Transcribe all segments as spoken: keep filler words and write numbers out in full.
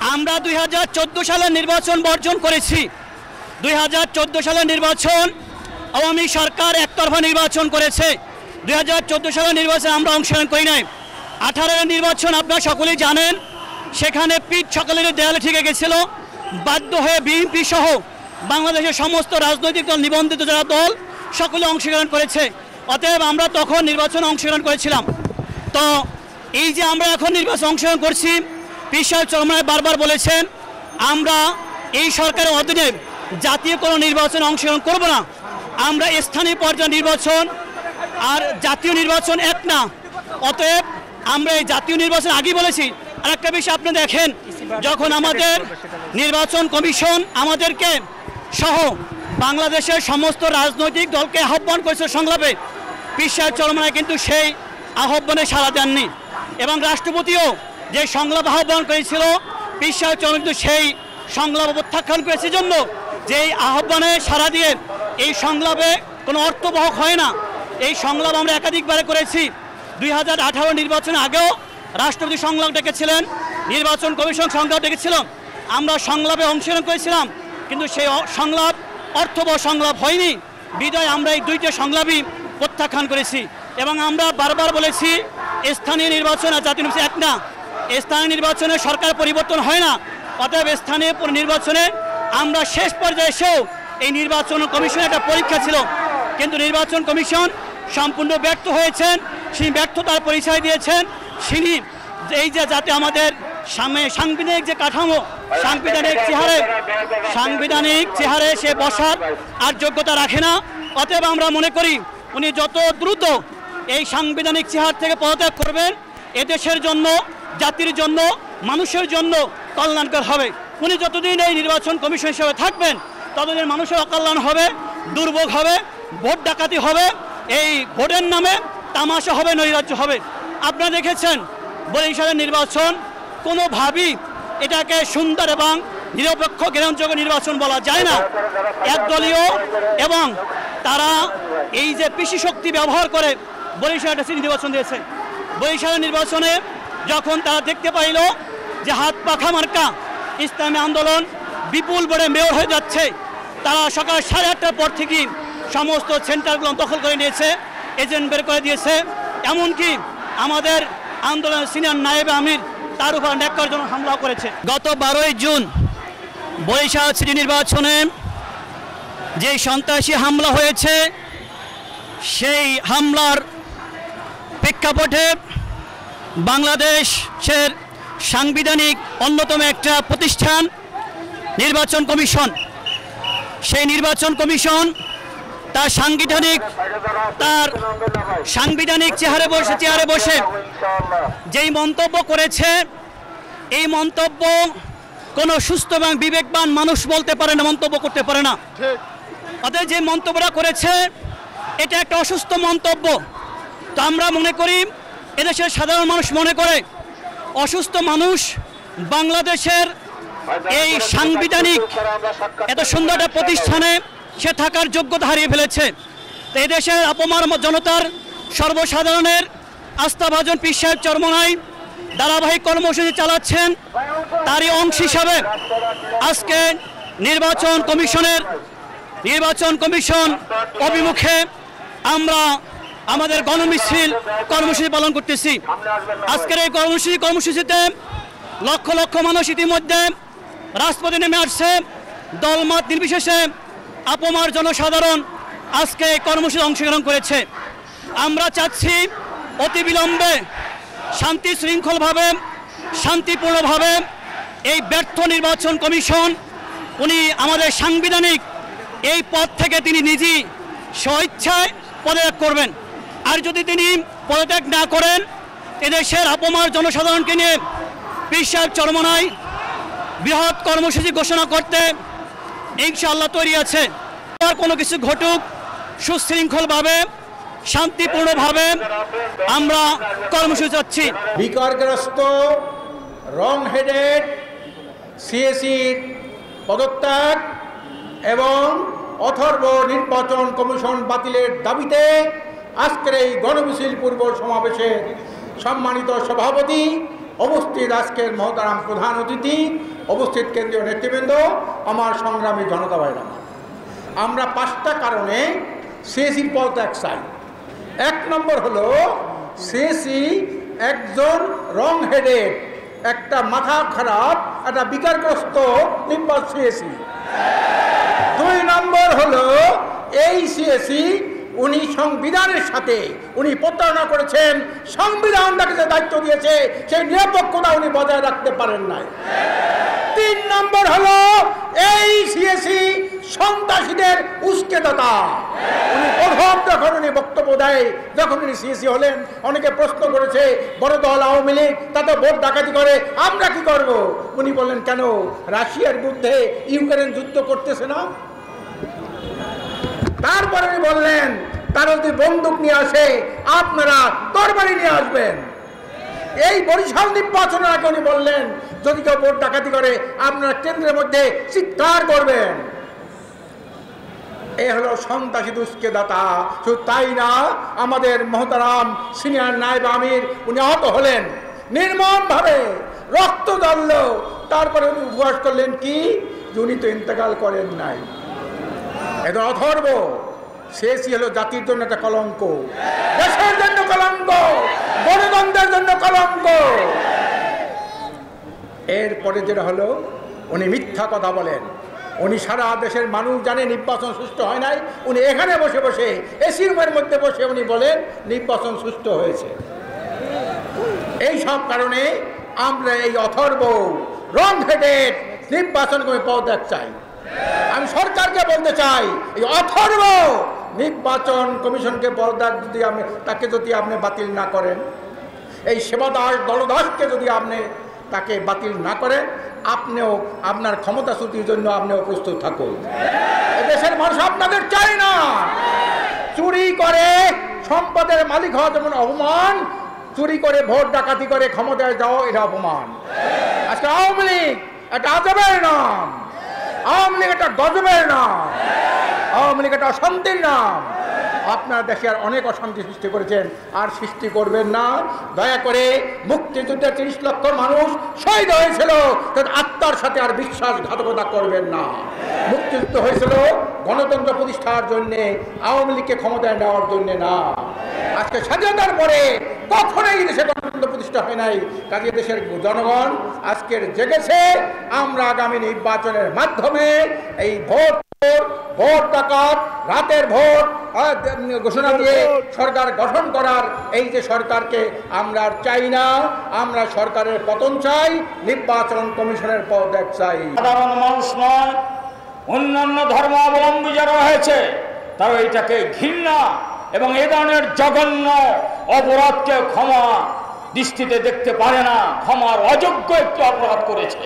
আমরা দুই হাজার চোদ্দো সালের নির্বাচন বর্জন করেছি। দুই হাজার চোদ্দো সালের নির্বাচন আওয়ামী সরকার একতরফা নির্বাচন করেছে। দুই হাজার চোদ্দো সালের নির্বাচনে আমরা অংশগ্রহণ করি নাই। আঠারোর নির্বাচন আপনারা সকলেই জানেন, সেখানে পিঠ সকলের দেয়ালে ঠেকে গেছিল। বাধ্য হয়ে বিএনপি সহ বাংলাদেশের সমস্ত রাজনৈতিক দল, নিবন্ধিত যারা দল, সকলে অংশগ্রহণ করেছে। অতএব আমরা তখন নির্বাচনে অংশগ্রহণ করেছিলাম। তো এই যে আমরা এখন নির্বাচনে অংশগ্রহণ করছি, পীর সাহেব চরমনাই বারবার বলেছেন আমরা এই সরকারের অধীনে জাতীয় কোনো নির্বাচনে অংশগ্রহণ করব না। আমরা স্থানীয় পর্যায়ে নির্বাচন আর জাতীয় নির্বাচন এক না। অতএব আমরা এই জাতীয় নির্বাচন আগেই বলেছি। আর একটা বিষয় আপনি দেখেন, যখন আমাদের নির্বাচন কমিশন আমাদেরকে সহ বাংলাদেশের সমস্ত রাজনৈতিক দলকে আহ্বান করেছে সংলাপে, পীর সাহেব চরমনাই কিন্তু সেই আহ্বানে সাড়া দেননি। এবং রাষ্ট্রপতিও যে সংলাপ আহ্বান করেছিল, পীর সাহেব চরমনাই কিন্তু সেই সংলাপ প্রত্যাখ্যান করেছে জন্য যে এই আহ্বানে সাড়া দিয়ে এই সংলাপে কোনো অর্থবহ হয় না। এই সংলাপ আমরা একাধিকবারে করেছি। দুই হাজার আঠারো নির্বাচনে আগেও রাষ্ট্রপতি সংলাপ ডেকেছিলেন, নির্বাচন কমিশন সংলাপ ডেকেছিল, আমরা সংলাপে অংশগ্রহণ করেছিলাম, কিন্তু সেই সংলাপ অর্থবহ সংলাপ হয়নি। বিদায় আমরা এই দুইটা সংলাপই প্রত্যাখ্যান করেছি। এবং আমরা বারবার বলেছি স্থানীয় নির্বাচন আর জাতীয় নির্বাচন এক না। স্থানীয় নির্বাচনে সরকার পরিবর্তন হয় না। অতএব স্থানীয় নির্বাচনে আমরা শেষ পর্যায়ে এসেও এই নির্বাচন কমিশনের একটা পরীক্ষা ছিল, কিন্তু নির্বাচন কমিশন সম্পূর্ণ ব্যর্থ হয়েছেন। সেই ব্যর্থতার পরিচয় দিয়েছেন তিনি এই যে যাতে আমাদের সামনে সাংবিধানিক যে কাঠামো, সাংবিধানিক চেহারে সাংবিধানিক চেহারে সে বসার আর যোগ্যতা রাখে না। অতএব আমরা মনে করি উনি যত দ্রুত এই সাংবিধানিক চেহার থেকে পদত্যাগ করবেন, এদেশের জন্য, জাতির জন্য, মানুষের জন্য কল্যাণকর হবে। উনি যতদিন এই নির্বাচন কমিশন হিসেবে থাকবেন, ততদিন মানুষের অকল্যাণ হবে, দুর্ভোগ হবে, ভোট ডাকাতি হবে, এই ভোটের নামে তামাশা হবে, নৈরাজ্য হবে। আপনারা দেখেছেন বরিশালের নির্বাচন কোনোভাবেই এটাকে সুন্দর এবং নিরপেক্ষ গ্রহণযোগ্য নির্বাচন বলা যায় না। একদলীয় এবং তারা এই যে পেশি শক্তি ব্যবহার করে বরিশালে নির্বাচন দিয়েছে। বরিশালের নির্বাচনে যখন তারা দেখতে পাইল যে হাত পাখা মার্কা ইসলামী আন্দোলন বিপুল বড়ে মেয়র হয়ে যাচ্ছে, তারা সকাল সাড়ে আটটার পর থেকেই সমস্ত সেন্টারগুলো দখল করে নিয়েছে, এজেন্ট বের করে দিয়েছে। এমনকি আমাদের আন্দোলনের সিনিয়র নায়েবে আমির তার উপর ন্যাক্কারজনক হামলা করেছে। গত বারোই জুন বরিশাল সিটি নির্বাচনে যে সন্ত্রাসী হামলা হয়েছে, সেই হামলার প্রেক্ষাপটে বাংলাদেশের সাংবিধানিক অন্যতম একটা প্রতিষ্ঠান নির্বাচন কমিশন, সেই নির্বাচন কমিশন তার সাংবিধানিক তার সাংবিধানিক চেহারে বসে চেয়ারে বসে যেই মন্তব্য করেছে, এই মন্তব্য কোনো সুস্থ এবং বিবেকবান মানুষ বলতে পারে না, মন্তব্য করতে পারে না। অতএব যে মন্তব্যটা করেছে এটা একটা অসুস্থ মন্তব্য। তো আমরা মনে করি, এদেশের সাধারণ মানুষ মনে করে অসুস্থ মানুষ বাংলাদেশের এই সাংবিধানিক এত সুন্দর একটা প্রতিষ্ঠানে সে থাকার যোগ্যতা হারিয়ে ফেলেছে। তো এদেশের অপমার জনতার সর্বসাধারণের আস্থাভাজন পীর সাহেব চরমনাই ধারাবাহিক কর্মসূচি চালাচ্ছেন। তারই অংশ হিসাবে আজকে নির্বাচন কমিশনের নির্বাচন কমিশন অভিমুখে আমরা আমাদের গণমিছিল কর্মসূচি পালন করতেছি। আজকের এই কর্মসূচি কর্মসূচিতে লক্ষ লক্ষ মানুষ ইতিমধ্যে রাজপথে নেমে আসছে। দলমত নির্বিশেষে আপমার জনসাধারণ আজকে এই কর্মসূচিতে অংশগ্রহণ করেছে। আমরা চাচ্ছি অতিবিলম্বে শান্তি শৃঙ্খলভাবে শান্তিপূর্ণভাবে এই ব্যর্থ নির্বাচন কমিশন উনি আমাদের সাংবিধানিক এই পদ থেকে তিনি নিজেই স্বেচ্ছায় পদত্যাগ করবেন। আর যদি তিনি পদত্যাগ না করেন, এদেশের আপমার জনসাধারণকে নিয়ে পীর সাহেব চরমনাই বৃহৎ কর্মসূচি ঘোষণা করতে ইনশাআল্লাহ তৈরি আছে। আর কোনো কিছু ঘটুক, সুশৃঙ্খলভাবে শান্তিপূর্ণভাবে আমরা কর্মসূচি চাচ্ছি। বিকারগ্রস্ত রং হেডেড সিএসির পদত্যাগ এবং অথর্ব নির্বাচন কমিশন বাতিলের দাবিতে আজকের এই গণমিছিল পূর্ব সমাবেশের সম্মানিত সভাপতি উপস্থিত আজকের মহতারাম প্রধান অতিথি, উপস্থিত কেন্দ্রীয় নেতৃবৃন্দ, আমার সংগ্রামী জনতা ভাইরা, আমরা পাঁচটা কারণে সিএসির পদত্যাগ চাই। এক নম্বর হলো সিএসি একজন রং হেডেড, একটা মাথা খারাপ, একটা বিকারগ্রস্ত নির্বাচন সিএসি। দুই নম্বর হলো এই সিএসি উনি সংবিধানের সাথে উনি প্রতারণা করেছেন, সংবিধান তাকে যে দায়িত্ব দিয়েছে সেই নিরপেক্ষতা উনি বজায় রাখতে পারেন নাই। তিন নম্বর হলো এই সিএসি সন্ত্রাসীদের উস্কেদাতা। উনি প্রথম যখন উনি বক্তব্য দেয়, যখন উনি সিএসি হলেন, অনেকে প্রশ্ন করেছে বড় দল আওয়ামী লীগ তাতে ভোট ডাকাতি করে, আমরা কি করব? উনি বললেন কেন রাশিয়ার বিরুদ্ধে ইউক্রেন যুদ্ধ করতেছে না? তারপরে উনি বললেন তারা যদি বন্দুক নিয়ে আসে আপনারা তরবারি নিয়ে আসবেন। এই বরিশাল নির্বাচনের আগে উনি বললেন যদি কেউ ভোট ডাকাতি করে আপনারা কেন্দ্রের মধ্যে চিৎকার করবেন। এ হলো সন্ত্রাসী দুষ্কৃতদাতা। শুধু তাই না, আমাদের মহতারাম সিনিয়র নায়েব আমির উনি আহত হলেন নির্মমভাবে, রক্ত জ্বলল। তারপরে উনি উপহাস করলেন কি, উনি তো ইন্তেকাল করেন নাই। এটা অথর্ব। সিএসি হলো জাতির জন্য একটা কলঙ্ক, দেশের জন্য কলঙ্ক, গণতন্ত্রের জন্য কলঙ্ক। এরপরে যেটা হলো উনি মিথ্যা কথা বলেন। উনি সারা দেশের মানুষ জানে নির্বাচন সুষ্ঠু হয় নাই, উনি এখানে বসে বসে এসি রুমের মধ্যে বসে উনি বলেন নির্বাচন সুষ্ঠু হয়েছে। এই সব কারণে আমরা এই অথর্ব রং হেডেড নির্বাচন করে পদত্যাগ চাই। আমি সরকারকে বলতে চাই এই অথর্ব নির্বাচন কমিশনকে পদত্যাগ যদি আপনি তাকে যদি আপনি বাতিল না করেন, এই সেবাদাস দলদাসকে যদি আপনি তাকে বাতিল না করেন, আপনিও আপনার ক্ষমতাচ্যুতির জন্য আপনিও প্রস্তুত থাকুন। দেশের মানুষ আপনাদের চাই না। চুরি করে সম্পদের মালিক হওয়া যেমন অপমান, চুরি করে ভোট ডাকাতি করে ক্ষমতায় যাওয়া এটা অপমান। আজকে আওয়ামী লীগ একটা আজবের নাম, আওয়ামী লীগ একটা গজবের নাম, আওয়ামী লীগ একটা অশান্তির নাম। আপনার দেশে আর অনেক অশান্তি সৃষ্টি করেছেন, আর সৃষ্টি করবেন না। দয়া করে মুক্তিযুদ্ধে তিরিশ লক্ষ মানুষ শহীদ হয়েছিল, তাদের আত্মার সাথে আর বিশ্বাসঘাতকতা করবেন না। মুক্তিযুদ্ধ হয়েছিল গণতন্ত্র প্রতিষ্ঠার জন্যে, আওয়ামী লীগকে ক্ষমতায় নেওয়ার জন্যে না। আজকে স্বাধীনতার পরে কখনোই দেশে গণতন্ত্র প্রতিষ্ঠা হয় নাই। কাজে দেশের জনগণ আজকের জেগেছে। আমরা আগামী নির্বাচনের মাধ্যমে এই ভোট ভোট ডাকাত রাতের ভোট ঘোষণা দিয়ে সরকার গঠন করার এই যে সরকারকে আমরা চাই না। আমরা সরকারের পতন চাই, নির্বাচন কমিশনের পদত্যাগ চাই। সাধারণ মানুষ নয়, অন্যান্য ধর্মাবলম্বী যারা হয়েছে তারা এটাকে ঘৃণা এবং এ ধরনের জঘন্য অপরাধকে ক্ষমা দৃষ্টিতে দেখতে পারে না। ক্ষমার অযোগ্য একটি অপরাধ করেছে।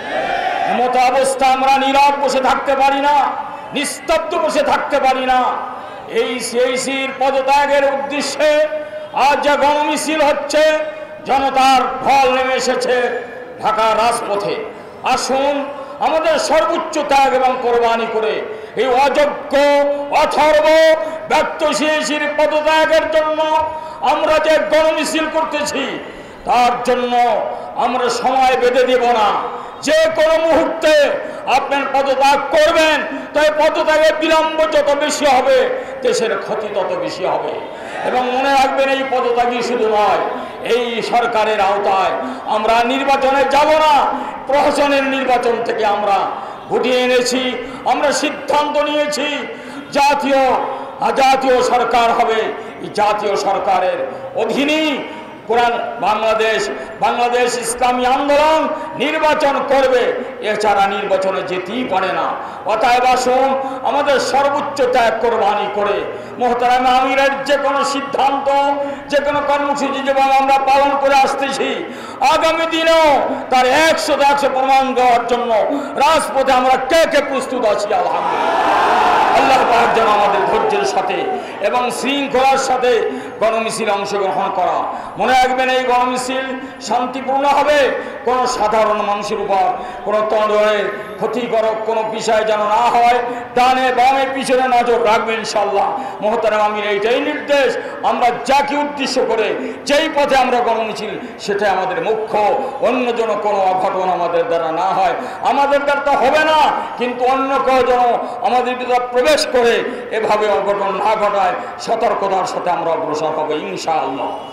এমতো অবস্থা আমরা নীরব বসে থাকতে পারি না, নিস্তব্ধ বসে থাকতে পারি না। এই সিএসির পদত্যাগের উদ্দেশ্যে আজ যে গণমিছিল হচ্ছে, জনতার ঢল নেমে এসেছে ঢাকার রাজপথে। আসুন আমাদের সর্বোচ্চ ত্যাগ এবং কোরবানি করে এই অযোগ্য অথর্ব ব্যক্ত সিএসির পদত্যাগের জন্য আমরা যে গণমিছিল করতেছি, তার জন্য আমরা সময় বেঁধে দেব না। যে কোনো মুহূর্তে আপনার পদত্যাগ করবেন, তাই পদত্যাগের বিলম্ব যত বেশি হবে দেশের ক্ষতি তত বেশি হবে। এবং মনে রাখবেন এই পদত্যাগই শুধু নয়, এই সরকারের আওতায় আমরা নির্বাচনে যাব না। প্রশাসনের নির্বাচন থেকে আমরা গুটিয়ে এনেছি, আমরা সিদ্ধান্ত নিয়েছি জাতীয় জাতীয় সরকার হবে। এই জাতীয় সরকারের অধীনেই কোরআন বাংলাদেশ বাংলাদেশ ইসলামী আন্দোলন নির্বাচন করবে, এছাড়া নির্বাচনে যেতেই পারে না। অতএব আসুন আমাদের সর্বোচ্চ ত্যাগ কোরবানি করে মোহতারাম আমিরের যে কোনো সিদ্ধান্ত, যে কোনো কর্মসূচি যেভাবে আমরা পালন করে আসতেছি, আগামী দিনেও তার একশো একশো প্রমাণ দেওয়ার জন্য রাজপথে আমরা কে কে প্রস্তুত আছি। আলহামদুলিল্লাহ। আল্লাহ পাক যেন আমাদের ধৈর্যের সাথে এবং শৃঙ্খলার সাথে গণমিছিল অংশগ্রহণ করা। মনে রাখবেন এই গণমিছিল শান্তিপূর্ণ হবে। কোনো সাধারণ মানুষের উপর কোনো ধরনের ক্ষতিকারক কোনো বিষয় যেন না হয়। ডানে বামে পিছনে নজর রাখবেন ইনশাআল্লাহ। মোহতারাম আমির এইটাই নির্দেশ। আমরা যাকে উদ্দেশ্য করে যেই পথে আমরা গণমিছিল সেটাই আমাদের মুখ্য, অন্য যেন কোনো অঘটন আমাদের দ্বারা না হয়। আমাদের দ্বারা তো হবে না, কিন্তু অন্য কেউ যেন আমাদের ভিতরে প্রবেশ করে এভাবে অঘটন না ঘটায় সতর্কতার সাথে আমরা অগ্রসর হব ইনশাআল্লাহ।